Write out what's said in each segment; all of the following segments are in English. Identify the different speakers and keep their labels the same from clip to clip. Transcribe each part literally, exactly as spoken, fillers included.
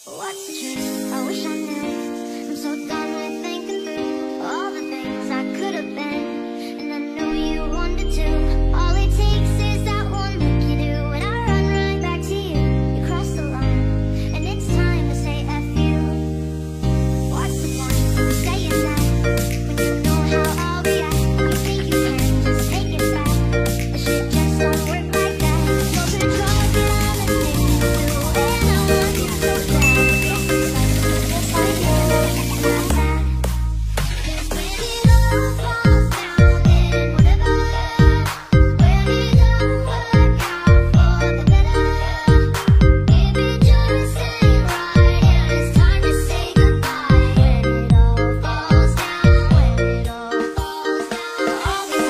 Speaker 1: What's the truth? I wish I knew. I'm so done with thinking through all the things I could have been, and I know you wanted to. All it takes is that one look you do, and I run right back to you. You cross the line, and it's time to say F you. What's the point of saying that when you know how I'll react? You think you can just take it back, but shit just don't work like that. No control over the things you do, and I want you so bad. Yes, I know, and I'm sad. 'Cause when it all falls down, then whatever. When it don't work out for the better, if it just ain't right, and it's time to say goodbye. When it all falls down, when it all falls down, all the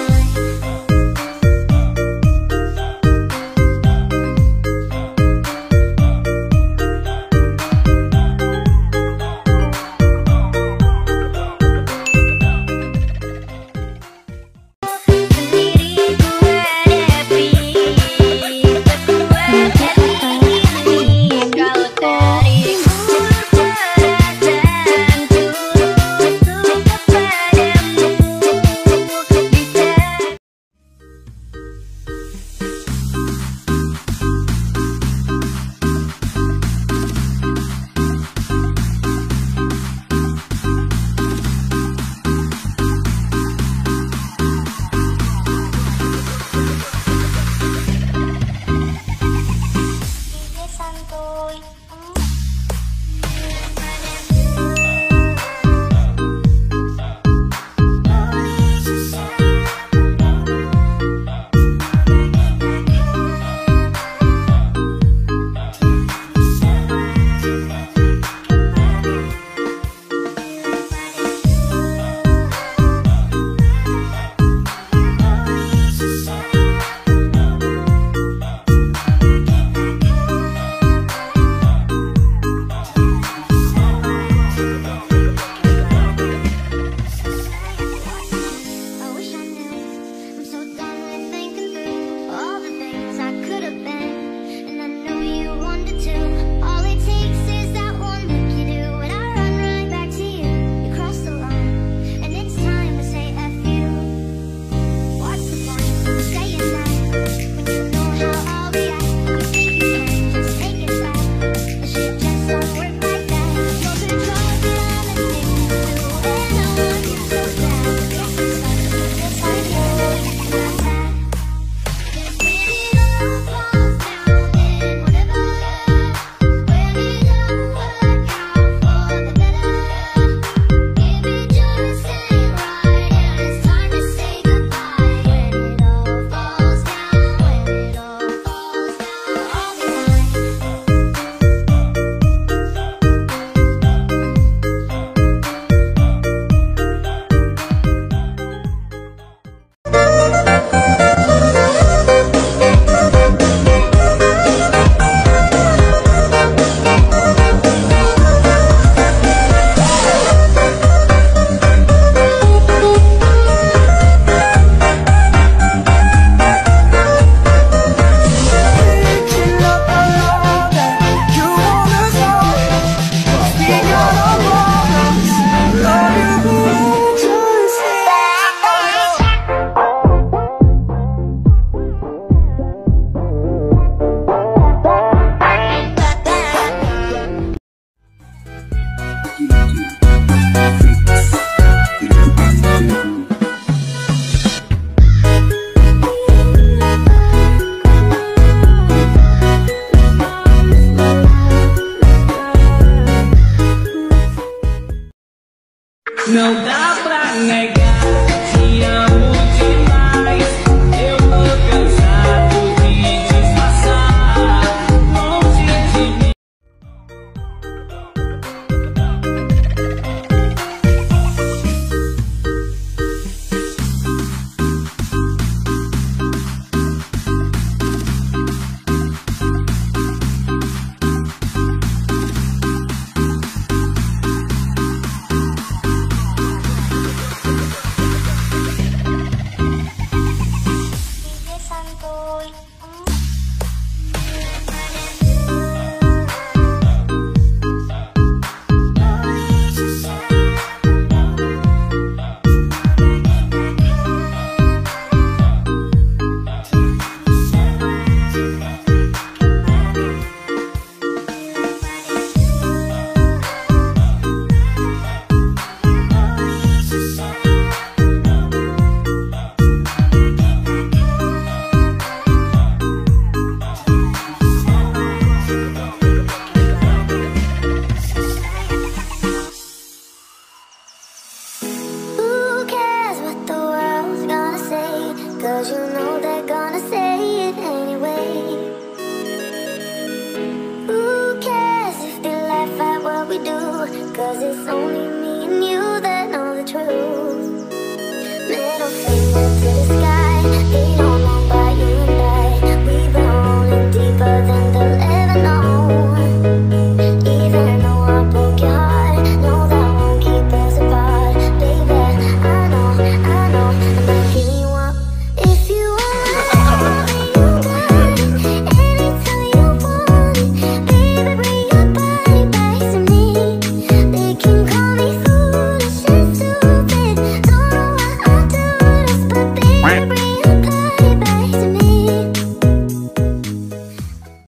Speaker 2: Não dá pra negar que amo demais. Eu tô cansado de disfarçar longe de mim.
Speaker 1: Cause it's only me and you that know the truth. Middle finger to the sky.